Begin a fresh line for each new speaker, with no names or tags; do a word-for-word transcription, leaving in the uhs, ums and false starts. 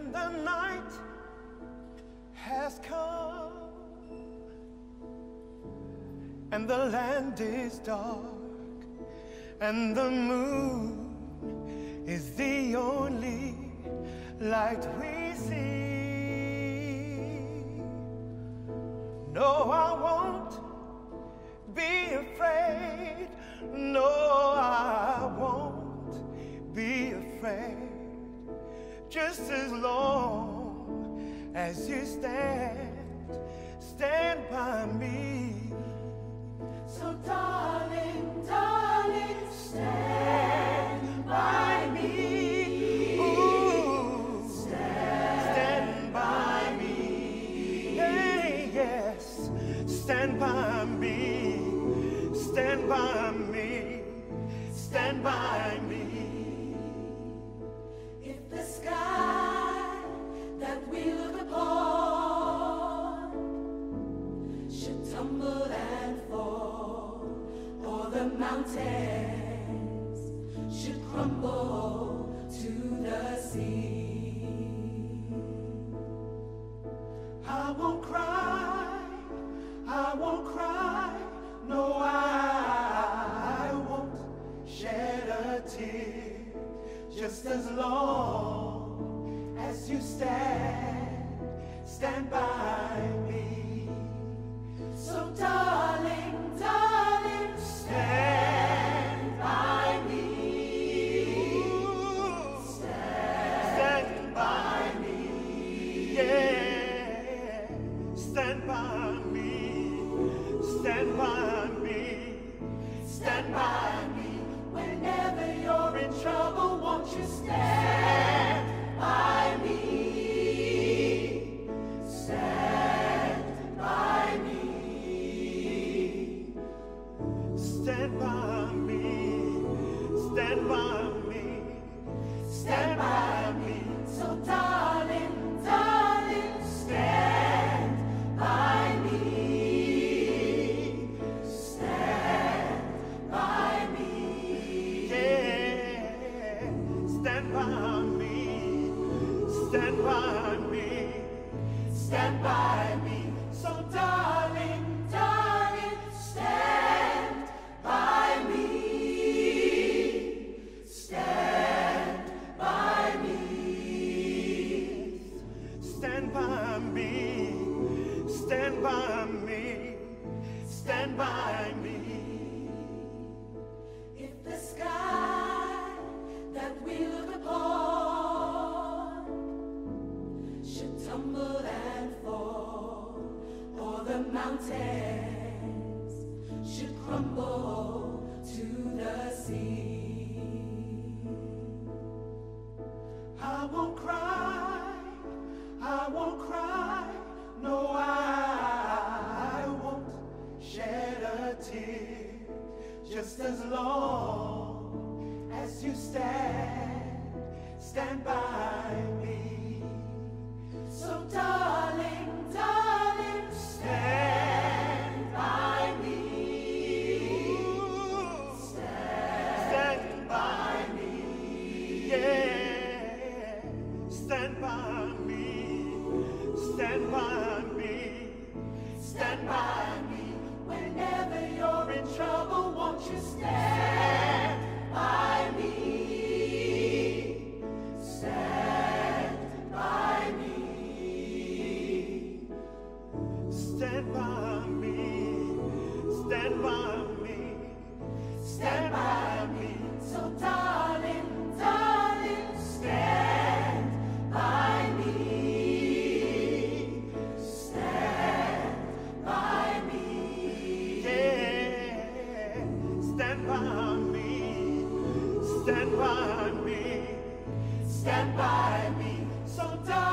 when the night has come and the land is dark and the moon is the only light we see. No, I won't be afraid. No, I won't be afraid. Just as long as you stand, stand by me.
So darling, darling, stand by me.
Ooh,
stand,
stand by
me.
Hey, yes, stand by me. Stand by me. Stand by me.
If the sky that we look upon should tumble and fall, or the mountains should crumble to the sea,
I won't cry, I won't cry, no, I won't shed a tear. Just as long as you stand, stand by me.
so darling, darling, stand by me.
Ooh,
Stand,
stand by me, yeah. Stand by me, stand by me, stand by me.
whenever you're in trouble, won't you stand by me? Stand by me.
Stand by me, stand by me, stand by me.
So darling, darling, stand by me. Stand by me.
Yeah, stand by me, stand by me, stand by me.
So darling, darling, stand by me. Stand by me.
Stand by me, stand by me, stand by me.
If the sky that we look upon should tumble and fall, or the mountains should crumble to the sea,
I won't cry, I won't cry, no, I won't shed a tear. Just as long as you stand, stand by me.
so darling, darling, stand by me.
Ooh,
Stand,
stand by me, yeah. Stand by me, stand by me, stand by me.
whenever you're in trouble, won't you stand by me? Stand by me.
Stand by me, stand by me, stand by me.
So darling, darling, stand by me. Stand by me.
Yeah, stand by me, stand by me, stand by me. So darling.